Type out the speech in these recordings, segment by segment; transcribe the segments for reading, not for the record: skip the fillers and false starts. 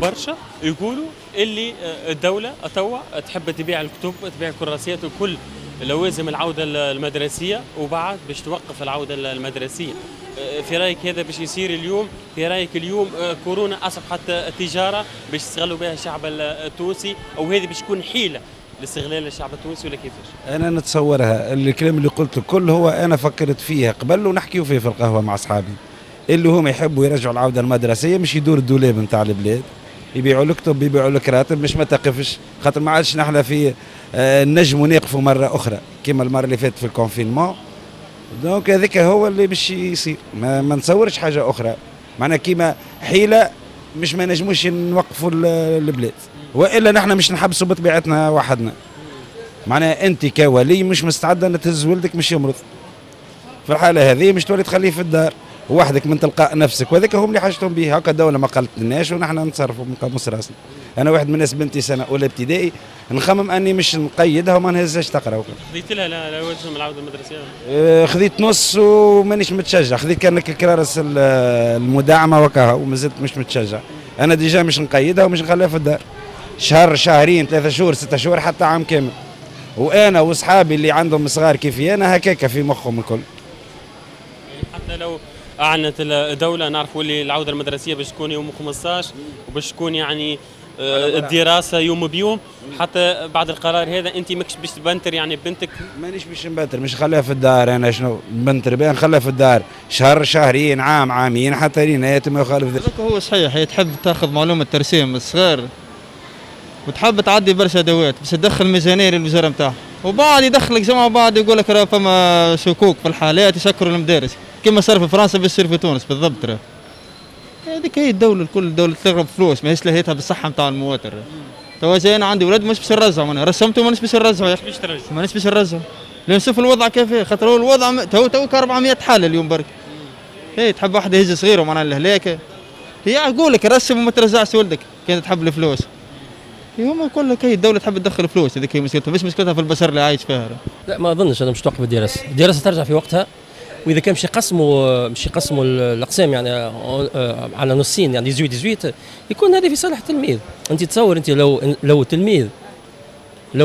برشا يقولوا اللي الدولة توا تحب تبيع الكتب، تبيع الكراسيات وكل لوازم العودة المدرسية، وبعد باش توقف العودة المدرسية. في رايك هذا باش يصير اليوم؟ في رايك اليوم كورونا اصبحت تجارة باش يستغلوا بها الشعب التونسي، او هذه باش تكون حيلة لاستغلال الشعب التونسي ولا كيفاش؟ انا نتصورها الكلام اللي قلته كله هو انا فكرت فيها قبل ونحكيو فيه في القهوة مع اصحابي، اللي هم يحبوا يرجعوا العودة المدرسية مش يدور الدولاب نتاع البلاد، يبيعوا الكتب يبيعوا الكراتب مش ما تقفش، خاطر ما عادش نحن في نجموا نقفوا مرة أخرى كما المرة اللي فاتت في الكونفينمون. دونك هذاك هو اللي باش يصير، ما نتصورش حاجة أخرى، معناها كيما حيلة مش ما نجموش نوقفوا البلاد، وإلا نحن مش نحبسوا بطبيعتنا وحدنا. معناها أنت كولي مش مستعدة أن تهز ولدك مش يمرض، في الحالة هذه مش تولي تخليه في الدار وحدك من تلقاء نفسك، وهذاك هم اللي حاجتهم به. هكا الدولة ما قالتلناش ونحن نتصرفوا بنقمص راسنا. أنا واحد من الناس بنتي سنة أولى ابتدائي نخمم أني مش نقيدها وما نهزهاش تقرا. خذيت لها لوازم العودة المدرسية؟ خذيت نص ومانيش متشجع، خذيت كانك الكرارس المدعمة وكاها ومازلت مش متشجع. أنا ديجا مش نقيدها ومش نخليها في الدار شهر شهرين 3 شهور 6 شهور حتى عام كامل. وأنا وأصحابي اللي عندهم صغار كيفي أنا هكاكا في مخهم الكل. حتى لو أعلنت الدولة نعرفوا اللي العودة المدرسية باش تكون يوم 15 وباش تكون يعني الدراسة يوم بيوم، حتى بعد القرار هذا أنت ماكش باش تبنتر يعني بنتك؟ مانيش باش نبنتر، مش نخليها في الدار. أنا شنو نبنتر بها؟ نخليها في الدار شهر شهرين عام عامين حتى نهاية ما يخالف ذلك. هو صحيح هي تحب تاخذ معلومة ترسيم من الصغار وتحب تعدي برشا أدوات بس تدخل ميزانية للوزارة نتاعها، وبعد يدخلك جماعة بعد يقول لك راه فما شكوك في الحالات يسكروا المدارس كما صار في فرنسا باش يصير في تونس بالضبط. راه هذيك هي الدولة الكل، الدولة تضرب فلوس ماهيش لهيتها بالصحة نتاع المواطن. توا جاي أنا عندي ولاد مش باش نرجعوا، أنا رسمته مانيش باش نرجعوا يا أخي، مانيش باش نرجعوا لأن نشوف الوضع كيف، خاطر هو الوضع توك 400 حالة اليوم برك. هي تحب واحدة يهز صغيرة معناها الهلاكة، هي أقول لك رسم وما ترجعش ولدك كانت تحب الفلوس. هما كل لك هي الدولة تحب تدخل فلوس، هذيك هي مشكلتها، مش مشكلتها في البشر اللي عايش فيها. لا ما أظنش أنا مش توقف الدراسة، الدراسة ترجع في وقتها، واذا كان مش يقسموا الاقسام يعني على نصين يعني 18 يكون هذا في صالح التلميذ. انت تصور انت لو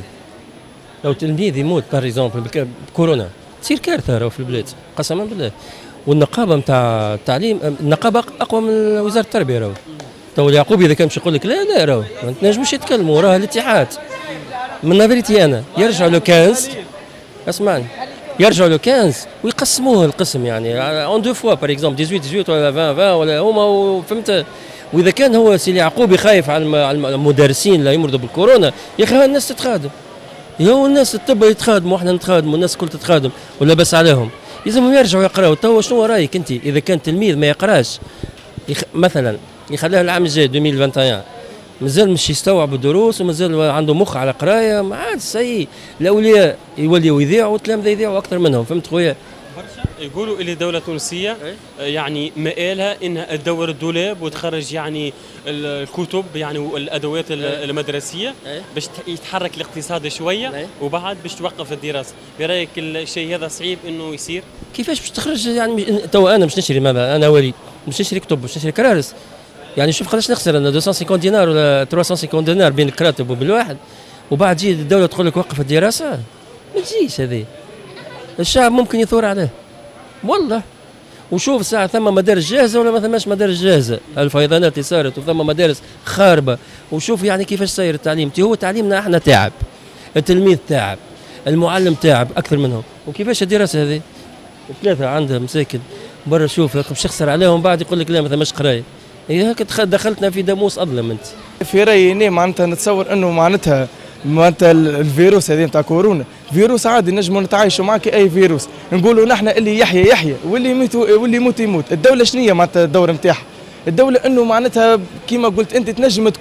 تلميذ يموت بار اكزومبل بكورونا تصير كارثه راهو في البلاد قسما بالله. والنقابه نتاع التعليم النقابه اقوى من وزاره التربيه راهو. تو اليعقوبي اذا كان باش يقول لك لا راهو ما تنجموش يتكلموا، راه الاتحاد من نظريتي انا يرجعوا لو 15 اسمعني يرجعوا له 15 ويقسموه القسم يعني اون دو فوا بار اكزومبل 18 ولا 20 ولا هما فهمت. واذا كان هو سي يعقوبي خايف على المدرسين اللي يمرضوا بالكورونا يا اخي الناس تتخادم، هو الناس الطب يتخادموا واحنا نتخادموا والناس الكل تتخادم ولا بس عليهم لازمهم يرجعوا يقراوا. تو شنو رايك انت اذا كان تلميذ ما يقراش مثلا يخليها العام الجاي 2021 مازال مش يستوعب الدروس ومازال عنده مخ على قرايه ما عاد سي الاولياء يوليوا يذيعوا والتلامذه يذيعوا اكثر منهم. فهمت خويا؟ يقولوا اللي الدولة التونسية يعني مآلها انها تدور الدولاب وتخرج يعني الكتب يعني والادوات المدرسية باش يتحرك الاقتصاد شوية وبعد باش توقف الدراسة. برايك الشيء هذا صعيب انه يصير؟ كيفاش باش تخرج يعني تو انا مش نشري ماذا انا ولي مش نشري كتب مش نشري كرارس يعني شوف قداش نخسر انا 250 دينار ولا 350 دينار بين الكراتب وبالواحد وبعد تجي الدولة تقول لك وقف الدراسة ما تجيش هذه. الشعب ممكن يثور عليه والله. وشوف ساعة ثم مدارس جاهزة ولا ما ثماش مدارس جاهزة، الفيضانات اللي صارت وثم مدارس خاربة وشوف يعني كيفاش صاير التعليم. هو تعليمنا احنا تعب، التلميذ تعب، المعلم تعب أكثر منهم. وكيفاش الدراسة هذه؟ 3 عندها مساكن برا شوف باش يخسر عليهم بعد يقول لك لا ما ثماش قراية. هي هكا دخلتنا في داموس أظلم أنت. في رأيي معناتها نتصور أنه معناتها الفيروس هذا نتاع كورونا فيروس عادي نجموا نتعايشوا معك اي فيروس، نقولوا نحن اللي يحيى واللي يموت. الدوله شنو هي معناتها الدور نتاعها؟ الدوله انه معناتها كيما قلت انت تنجم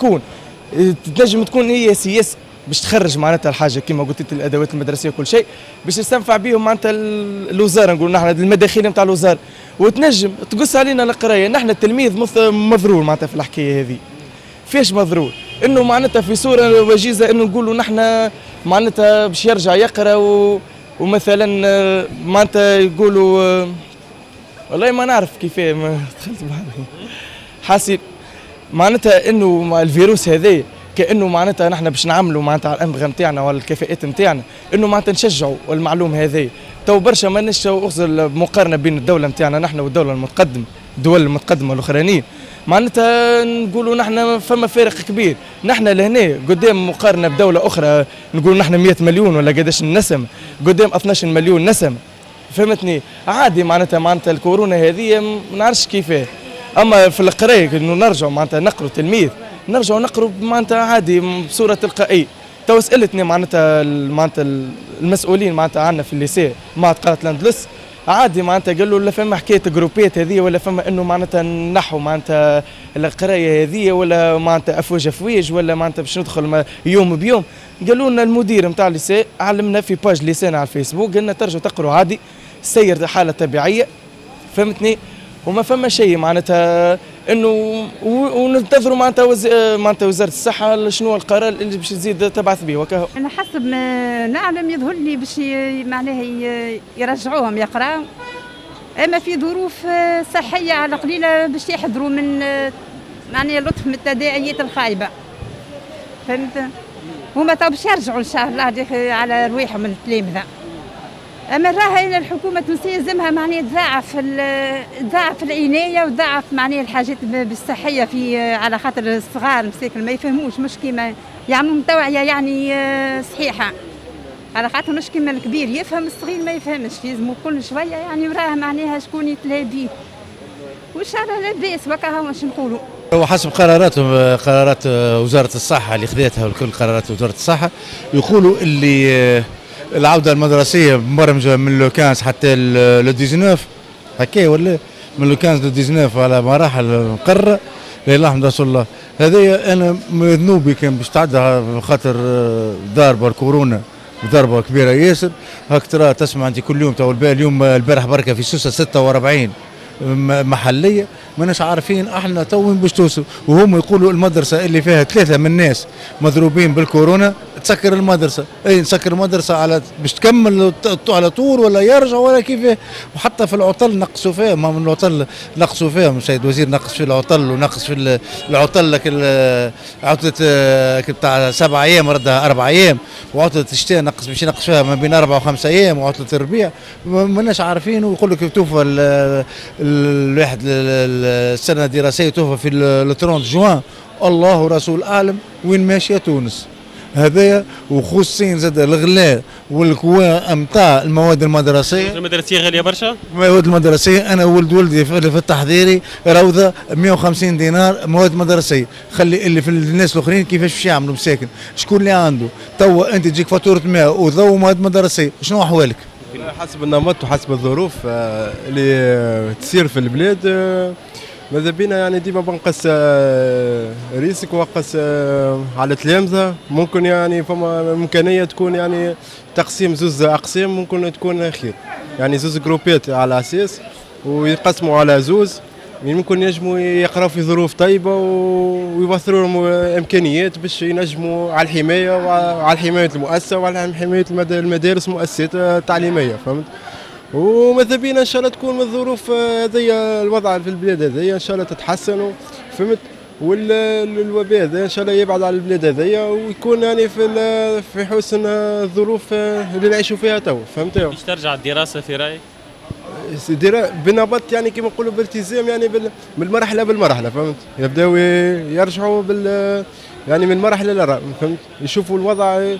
تكون هي سياسه باش تخرج معناتها الحاجه كيما قلت انت الادوات المدرسيه وكل شيء باش يستنفع بهم معناتها الوزاره، نقولوا نحن المداخيل نتاع الوزاره وتنجم تقص علينا القرايه. نحن التلميذ مضرور معناتها في الحكايه هذه. فيش مضرور؟ انه معناتها في صوره وجيزه انه نقولوا نحن معناتها باش يرجع يقرا ومثلا معناتها يقولوا والله ما نعرف كيفاه ما دخلت معاه حاسب معناتها انه الفيروس هذا كانه معناتها نحن باش نعملوا معناتها على الانبغه نتاعنا ولا الكفاءات نتاعنا انه معناتها نشجعوا المعلومه هذه. تو برشا ماناش مقارنه بين الدوله نتاعنا نحن والدوله المتقدمه، الدول المتقدمه الاخرانيين، معناتها نقولوا نحن فما فارق كبير. نحن لهنا قدام مقارنه بدوله اخرى نقولوا نحن 100 مليون ولا قداش النسمه، قدام 12 مليون نسمه، فهمتني؟ عادي معناتها الكورونا هذه ما نعرفش كيفاه. اما في القرايه انه نرجعوا معناتها نقروا تلميذ، نرجعوا نقروا معناتها عادي بصوره تلقائيه. تو سالتني معناتها المسؤولين معناتها عندنا في الليسيه مع قناه الاندلس، عادي معناتها قالوا لا فما حكايه جروبات هذه ولا فما انه معناتها نحو معناتها القرايه هذه ولا معناتها افواج ولا معناتها باش ندخل يوم بيوم. قالوا لنا المدير نتاع الليسيه علمنا في باج لسانه على الفيسبوك، قالنا ترجعوا تقروا عادي، سير حاله طبيعيه، فهمتني؟ وما فما شيء معناتها انه وننتظروا معناتها وزاره الصحه شنو القرار اللي باش تزيد تبعث به وكهو. انا حسب ما نعلم يظهر لي باش معناها يرجعوهم يقراوا، اما في ظروف صحيه على قليله باش يحضروا من معناها لطف من التداعيات الخايبه، فهمت؟ هما تو باش يرجعوا ان شاء الله على رواحهم التلامذه. اما راها الى الحكومه التونسيه لازمها معناها تضاعف العنايه وتضاعف معناها الحاجات الصحيه في على خاطر الصغار مساكن ما يفهموش، مش كيما يعملوا توعيه يعني صحيحه، على خاطر مش كيما الكبير يفهم الصغير ما يفهمش، لازم كل شويه يعني وراه معناها شكون يتلهى بيه، وان شاء الله لا باس وكا واش نقولوا. هو حسب قرارات وزاره الصحه اللي خذتها وكل قرارات وزاره الصحه يقولوا اللي العوده المدرسيه مبرمجه من لو 15 حتى لو 19 هكا ولا من لو 15 لو 19 على مراحل مقرره. لا اله الا رسول الله. هذايا انا ذنوبي كان باش تعدى خاطر ضاربه الكورونا ضربه كبيره ياسر. هاك ترى تسمع انت كل يوم تو اليوم البارح بركه في سوسه 46 محليه ماناش عارفين احنا تو وين باش توصل، وهم يقولوا المدرسه اللي فيها 3 من الناس مضروبين بالكورونا تسكر المدرسه، اي نسكر المدرسه على باش تكمل على طول ولا يرجع ولا كيفاه. وحتى في العطل نقصوا فيها، ما من العطل نقصوا فيها، السيد الوزير نقص في العطل ونقص في العطل لك عطله بتاع 7 ايام ردها 4 ايام، وعطله الشتاء نقص باش ينقص فيها ما بين 4 و5 ايام، وعطله الربيع ماناش عارفين. ويقول لك توفى الواحد السنه الدراسيه توفى في 30 جوان، الله ورسول اعلم وين ماشيه تونس. هذايا وخصوصيا زاد الغلاء والكواء نتاع المواد المدرسيه. المدرسيه غاليه برشا. المواد المدرسيه انا ولد ولدي في التحضيري روضه 150 دينار مواد مدرسيه، خلي اللي في الناس الاخرين كيفاش باش يعملوا مساكن، شكون اللي عنده توا انت تجيك فاتوره ماء وضوء ومواد مدرسيه، شنو احوالك؟ حسب النمط وحسب الظروف اللي تصير في البلاد ماذا بينا يعني ديما بنقص ريسك وقص على التلامذة. ممكن يعني فما إمكانية تكون يعني تقسيم زوز أقسام ممكن تكون خير، يعني زوز جروبات على أساس ويقسموا على زوز، ممكن ينجموا يقراوا في ظروف طيبة ويوفروا لهم إمكانيات باش ينجموا على الحماية وعلى حماية المؤسسة وعلى حماية المدارس والمؤسسات التعليمية، فهمت؟ وماذا بينا ان شاء الله تكون من الظروف هذه الوضع في البلاد هذه ان شاء الله تتحسن، فهمت؟ والوباء هذا ان شاء الله يبعد على البلاد هذه ويكون يعني في حسن الظروف اللي نعيشوا فيها تو، فهمت؟ باش ترجع الدراسه في رايك؟ بنبط يعني كما نقولوا بالتزام يعني بالمرحله، فهمت؟ يبداو يرجعوا يعني من مرحله لرا، فهمت؟ يشوفوا الوضع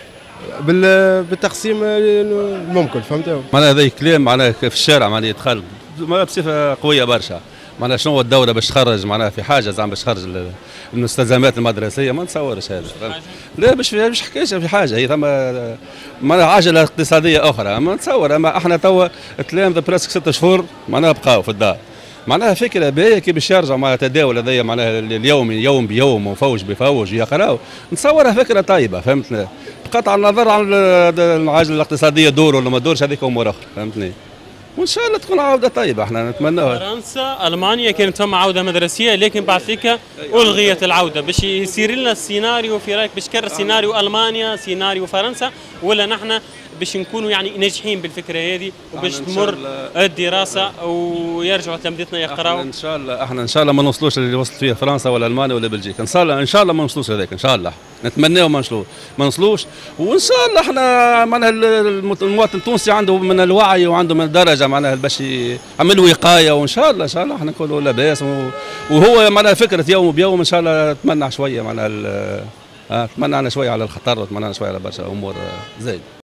بالتقسيم الممكن، فهمت؟ معناها هذا كلام معناها في الشارع معناها يدخل بصفه قويه برشا. معناها شنو الدوله باش تخرج معناها في حاجه زعما باش تخرج المستلزمات المدرسيه، ما نتصورش هذا. لا باش حكايش في حاجه، هي ثم معناها عجله اقتصاديه اخرى ما نتصور. اما احنا توا التلامذه براسك 6 شهور معناها بقاو في الدار، معناها فكره باهيه كي باش يرجعوا مع التداول هذايا معناها اليومي يوم بيوم وفوج بفوج يقراو، نتصورها فكره طيبه، فهمتني؟ بقطع النظر عن العجله الاقتصاديه دور ولا ما دورش هذيك امور اخرى، فهمتني؟ وان شاء الله تكون عوده طيبه احنا نتمناها. فرنسا المانيا كانت ثم عوده مدرسيه لكن بعد ذيك الغيت العوده. باش يصير لنا السيناريو في رايك باش كرر سيناريو المانيا سيناريو فرنسا ولا نحن باش نكونوا يعني ناجحين بالفكره هذه وباش تمر الدراسه ويرجعوا تلامذتنا يقراوا. ان شاء الله احنا ان شاء الله ما نوصلوش اللي وصلت فيه فرنسا ولا المانيا ولا بلجيكا، ان شاء الله ما نوصلوش هذاك، ان شاء الله نتمناو ما نوصلوش، وان شاء الله احنا معناها المواطن التونسي عنده من الوعي وعنده من الدرجه معناها باش يعمل وقايه، وان شاء الله احنا نقولوا لاباس، وهو معناها فكره يوم بيوم ان شاء الله تمنع شويه معناها تمنعنا شويه على الخطر وتمنعنا شويه على برشا امور زايد.